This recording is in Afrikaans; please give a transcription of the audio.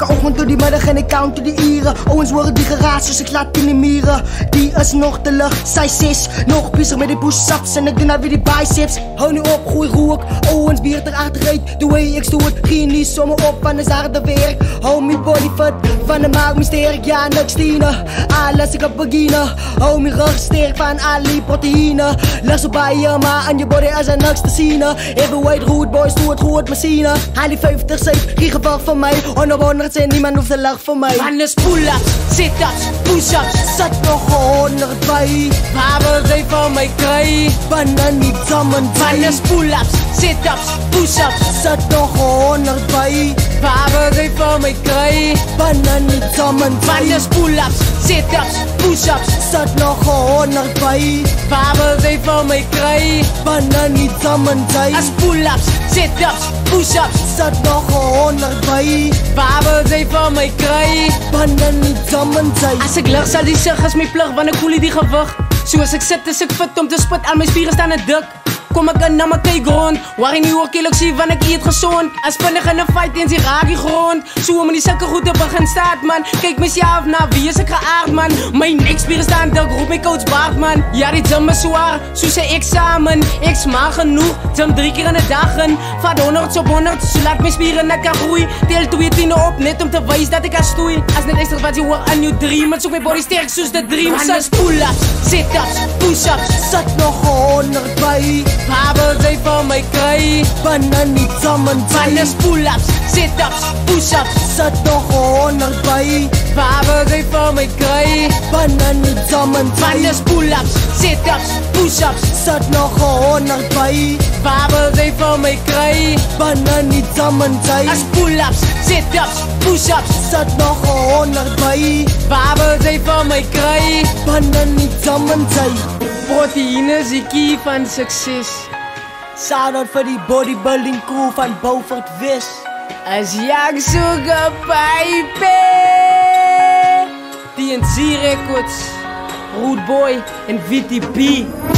ochtend tot die middag en ik count tot die uren. Owens worden die geraad zoals ik laat in de mieren. Die is nog te lucht, zij 6. Nog bezig met die push-ups en ik doe nou weer die biceps. Hou nu op, gooi roek. Owens biert erachteruit, de way ik stoot. Geen niet zomaar op van de harde werk. Hou me body fit, van de maag me sterk. Ja, niks tienen, alles ik op beginnen. Hou me rug sterk van al die proteïne. Leg zo bij je, maar aan je body is er niks te zien. Heavyweight Rude-Boy, stoot goed machine. Haal die 50 safe, geen gevaar van mij. 100 zijn, niemand hoeft te lachen van mij. Van de pull-ups, sit-ups, push-ups. Zet nog 100 bij. Waar wil jij van mij krijgen? Banan niet samen Van de pull-ups, sit-ups, push-ups. Zet nog 100 bij. Waar wil jij van mij krijgen? Banan niet samen Van de pull-ups, sit-ups, push-ups. Zet nog 100 bij. Waar wil jij van mij krijgen? Banan niet samen As pull-ups, sit-ups, push-ups. Zet nog 100 bij. Waar wil jij van mij krijgen? Banan niet samen As ek lig sal die sig as my plug, want ek voel die gewig. Soos ek sit is ek fit om te spit, al my spiere staan dik. Kom ek in na my kyk rond, waarin nie ook ek sien want ek eet gezond. As vinnig in 'n fight eens die raak die grond. So om in die sulke goed te begin staat man. Kyk myself na wie is ek geaard man. My nekspiere staan dik, roep my coach Bart man. Ja die gym is zwaar, soos 'n examen. Ek smaak genoeg, gym 3 keer in 'n dag in. Vat 100 op 100, so laat my spiere net kan groei. Tel 2 tiene op, net om te wys dat ek kan stoei. As net extra wat jy hoor aan jou dream, het soek my body sterk soos de dream. Van pull-ups, sit-ups, push-ups. Zet nog 100 bij. Waar wil jy van my krijgen? Banan niet samen Van de pull-ups, sit-ups, push-ups. Zet nog 100 bij. Waar wil jy van my krijgen? Banan niet samen Van de pull-ups, sit-ups, push-ups. Zet nog 100 bij. Waar wil jy van my krijgen? Banan niet samen As pull-ups, sit-ups, push-ups. Zet nog 100 bij. Waar wil jy van my krijgen? Banan niet samen Proteïne is die key van sukses. Shout-out vir die bodybuilding crew van Beaufort West. As jak soek 'n pype. TNC Records, Rude-Boy en Wietie-B.